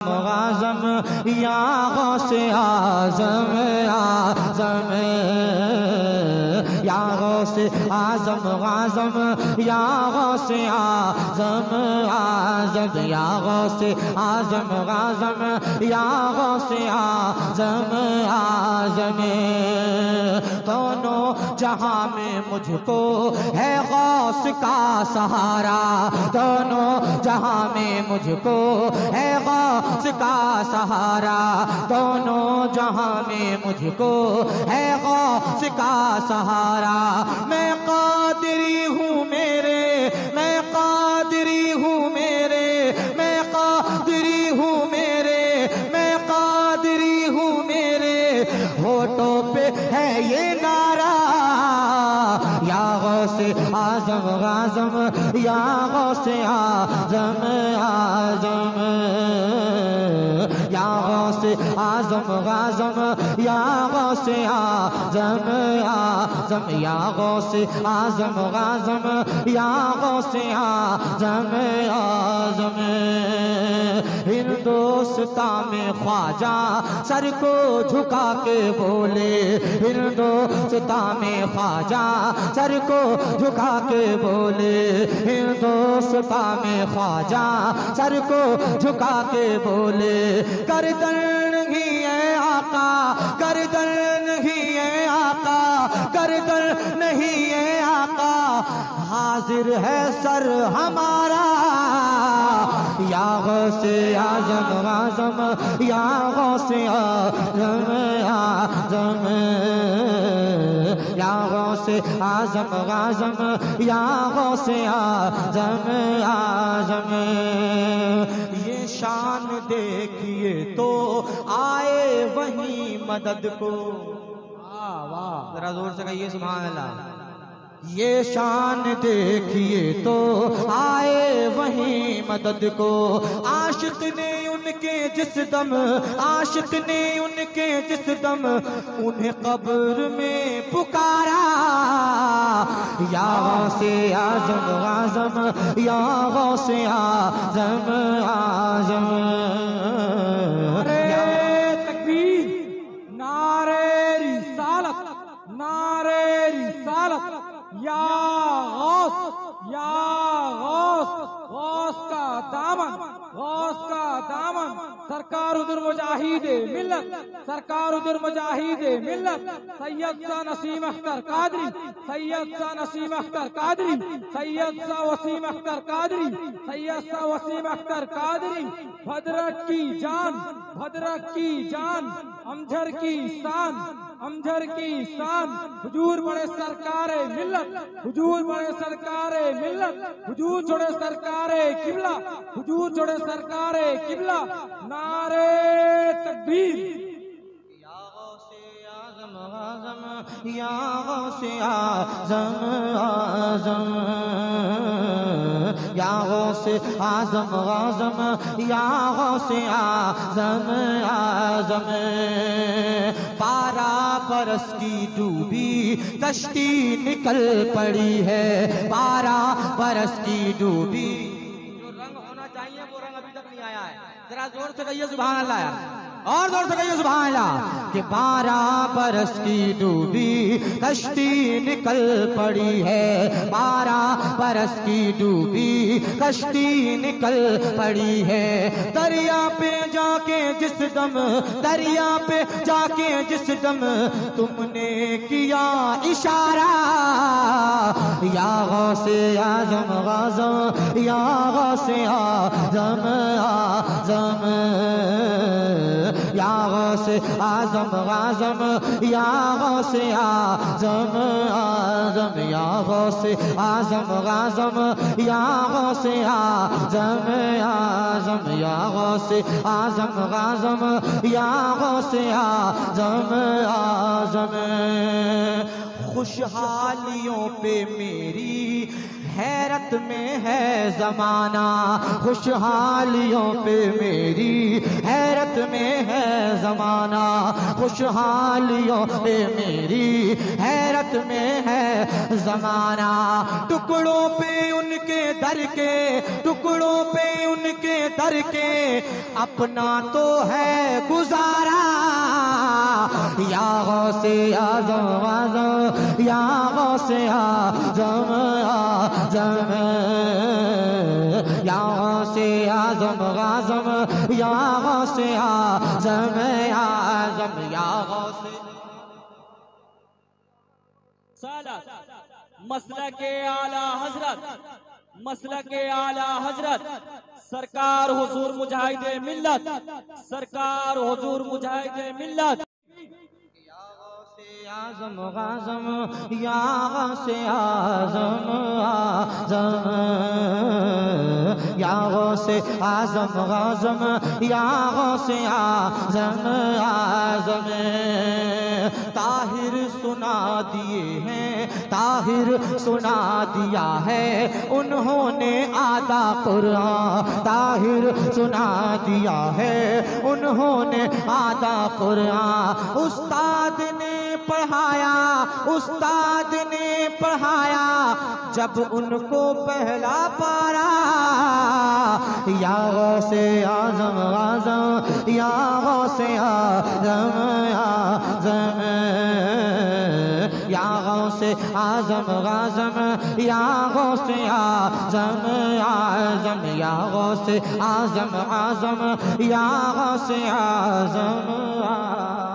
आज़म या गौसे आज़म आज़म या गौसे आज़म आज़म या गौसे आज़म आज़म या गौसे आज़म आज़म या गौसे आज़म आज़म दोनों जहां में मुझको है गौस का सहारा, दोनों जहां में मुझको है गौस का सहारा, दोनों जहां में मुझको है गौस का सहारा। मैं कादिरी हूँ मेरे, मैं कादिरी हूँ मेरे, मैं कादिरी हूँ मेरे, मैं कादिरी हूँ मेरे होठों पे है ये नारा या गौसे आज़म आज़म या गौसे आज़म आज़म या गौसे आज़म आज़म या गौसे आज़म आज़म या गौसे आज़म आज़म या गौसे आज़म आज़म हिंदोस्ता में ख्वाजा सर को झुका के बोले, हिंदोस्ता में ख्वाजा सर को झुका के बोले, हिंदोस्ता में ख्वाजा सर को झुका के बोले। गर्दन नहीं है आका, गर्दन नहीं है आका, गर्दन नहीं है आका, हाजिर है सर हमारा या गौसे आज़म आज़म या गौसे आज़म आज़म या गौसे आज़म आज़म या गौसे आज़म आज़म। ये शान देखिए तो आए वहीं मदद को, वाह वाह जरा जोर से कहिए सुभान अल्लाह। ये शान देखिए तो आए वहीं मदद को, आशिक ने उनके जिस दम, आशिक ने उनके जिस दम उन्हें कब्र में पुकारा या गौसे आज़म आज़म या गौसे आज़म आज़म। नारे तकबीर, नारे रिसालत, नारे रिसालत या गौस, या गौस, गौस का दामन, गौस का दामन, सरकार उधर मुजाहिद मिल्लत, सरकार उधर मुजाहिद मिल्लत, सैयद सा नसीम अख्तर कादरी, सैयद सा नसीम अख्तर कादरी, सैयद सा वसीम अख्तर कादरी, सैयद सा वसीम अख्तर कादरी। भद्रक की जान, भद्रक की जान, अमझर की शान, अमझर की शान, हुजूर बड़े सरकारे मिल्लत, हुजूर बड़े सरकारे मिल्लत, हुजूर छोड़े सरकारे किबला, हुजूर छोड़े सरकारे किबला। नारे तकबीर या गौसे आज़म आज़म या गौसे आज़म आज़म या गौसे आज़म आज़म या गौसे आज़म आज़म। 12 बरस की डूबी कश्ती निकल पड़ी है, 12 बरस की डूबी। जो रंग होना चाहिए वो रंग अभी तक नहीं आया है, जरा जोर से कहिए सुभान अल्लाह यार, और जोर से कहिए सुभान अल्लाह। कि 12 बरस की डूबी कश्ती निकल पड़ी है, 12 बरस की डूबी कश्ती निकल पड़ी है। दरिया पे जाके जिस दम, दरिया पे जाके जिस दम तुमने किया इशारा या गौसे आज़म आज़म या गौसे आज़म आज़म या गौसे आज़म आज़म या गौसे आज़म आज़म या गौसे आज़म आज़म या गौसे आज़म आज़म या गौसे आज़म आज़म या गौसे आज़म आज़म। खुशहालियों पे मेरी हैरत में है जमाना, खुशहालियों पे मेरी हैरत में है जमाना, खुशहालियों पे मेरी हैरत में है जमाना। टुकड़ों पे उनके उनके दर के, टुकड़ों पे उनके दर के, अपना तो है गुजारा। या गौसे आज़म आज़म, या गौसे आज़म आज़म, या गौसे आज़म आज़म, या गौसे आज़म आज़म, या गौसे। मसलक के आला हजरत, मसलक के आला हजरत सरकार हुजूर मुजाहिदे मिल्लत, सरकार हुजूर मुजाहिदे मिल्लत। आज़म आज़म, या गौसे आज़म आज़म, या गौसे आज़म आज़म, या गौसे आज़म आज़म। ताहिर सुना दिए हैं, ताहिर सुना दिया है उन्होंने आधा कुरान, ताहिर सुना दिया है उन्होंने आधा कुरान। उस्ताद ने पढ़ाया, उस्ताद ने पढ़ाया जब उनको पहला पारा। या गौसे आज़म आज़म, या गौसे आज़म आज़म, या गौसे आज़म आज़म, या गौसे आज़म आज़म, या गौसे आज़म आज़म, या गौसे आज़म आज़म।